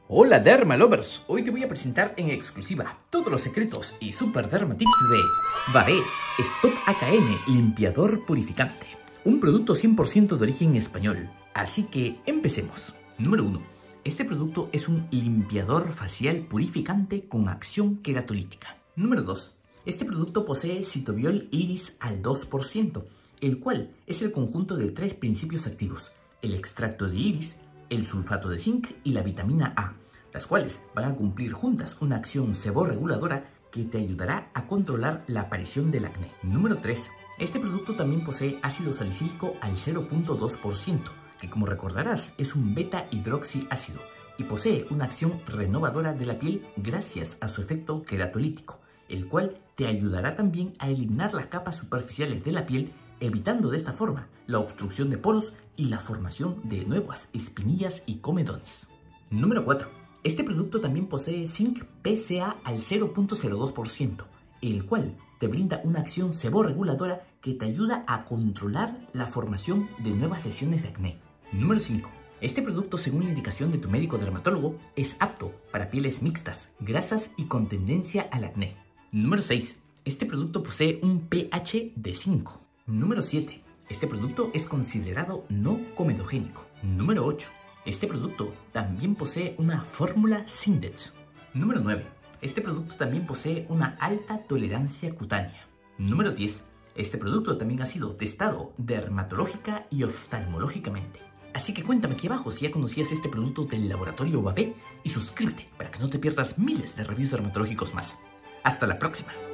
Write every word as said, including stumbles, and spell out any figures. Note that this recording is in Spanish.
Hola Derma Lovers, hoy te voy a presentar en exclusiva todos los secretos y super derma tips de Bae Stop A K N Limpiador Purificante, un producto cien por ciento de origen español, así que empecemos. Número uno. Este producto es un limpiador facial purificante con acción queratolítica. Número dos. Este producto posee Citobiol Iris al dos por ciento, el cual es el conjunto de tres principios activos: el extracto de iris, el sulfato de zinc y la vitamina A, las cuales van a cumplir juntas una acción seborreguladora que te ayudará a controlar la aparición del acné. Número tres. Este producto también posee ácido salicílico al cero punto dos por ciento, que como recordarás es un beta hidroxiácido y posee una acción renovadora de la piel gracias a su efecto queratolítico, el cual te ayudará también a eliminar las capas superficiales de la piel, evitando de esta forma la obstrucción de poros y la formación de nuevas espinillas y comedones. Número cuatro. Este producto también posee zinc P C A al cero punto cero dos por ciento, el cual te brinda una acción seborreguladora que te ayuda a controlar la formación de nuevas lesiones de acné. Número cinco. Este producto, según la indicación de tu médico dermatólogo, es apto para pieles mixtas, grasas y con tendencia al acné. Número seis. Este producto posee un pH de cinco. Número siete. Este producto es considerado no comedogénico. Número ocho. Este producto también posee una fórmula Sindex. Número nueve. Este producto también posee una alta tolerancia cutánea. Número diez. Este producto también ha sido testado dermatológica y oftalmológicamente. Así que cuéntame aquí abajo si ya conocías este producto del laboratorio Bae y suscríbete para que no te pierdas miles de reviews dermatológicos más. ¡Hasta la próxima!